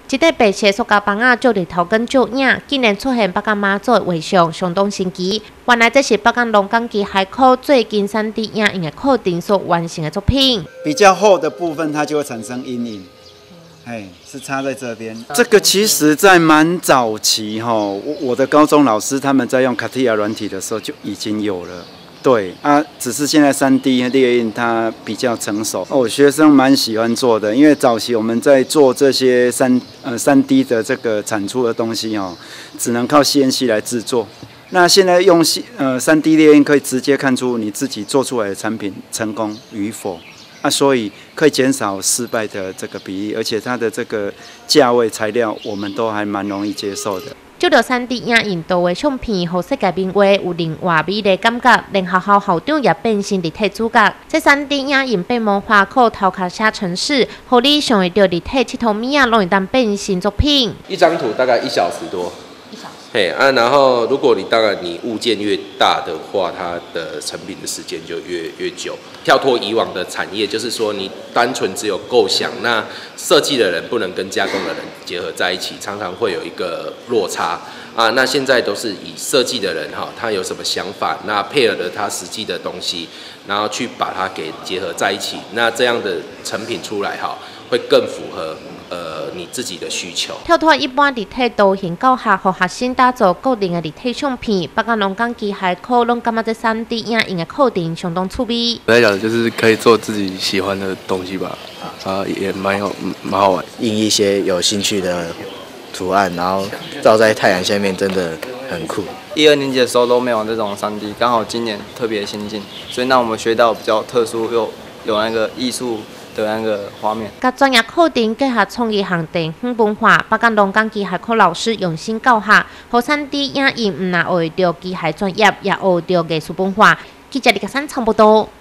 一块白色塑胶棒做伫头根照影，竟然出现北港妈祖的画像，相当神奇。原来这是北港龙岗基海口最近3D 影印的课程所完成的作品。 比较厚的部分，它就会产生阴影。 是插在这边。这个其实在蛮早期哈，我的高中老师他们在用卡地亚软体的时候就已经有了。对啊，只是现在3D 列印它比较成熟。我学生蛮喜欢做的，因为早期我们在做这些3D 的这个产出的东西哦，只能靠 CNC 来制作。那现在用3D 列印可以直接看出你自己做出来的产品成功与否。 所以可以减少失败的这个比例，而且它的这个价位材料我们都还蛮容易接受的。 照着3D 影印图的相片，互世界名画有另外美丽感觉，连学校校长也变成立体主角。这3D 影印被魔化课头壳写程式，互你想会到立体佚佗物啊，拢会当变成作品。 一张图大概1小时多。 然后如果当然你物件越大的话，它的成品的时间就越久。跳脱以往的产业，就是说你单纯只有构想，那设计的人不能跟加工的人结合在一起，常常会有一个落差啊。那现在都是以设计的人他有什么想法，那配合了他实际的东西，然后去把它给结合在一起，那这样的成品出来会更符合。 你自己的需求。 跳脱一般立体图形教学，和学生打造固定的立体相片。北港龙岗基海口拢感觉这3D 影印的课程相当趣味。 来讲就是可以做自己喜欢的东西吧，也蛮好玩。 印一些有兴趣的图案，然后照在太阳下面，真的很酷。 1、2年级的时候都没有这种3D， 刚好今年特别新进，所以让我们学到比较特殊又有那个艺术。 的那个画面， 甲专业课程结合创意行电影文化，北港龙岗基海口老师用心教学，互3D 影印唔但学会到机械专业，也学会到艺术文化。记者李家山差不多。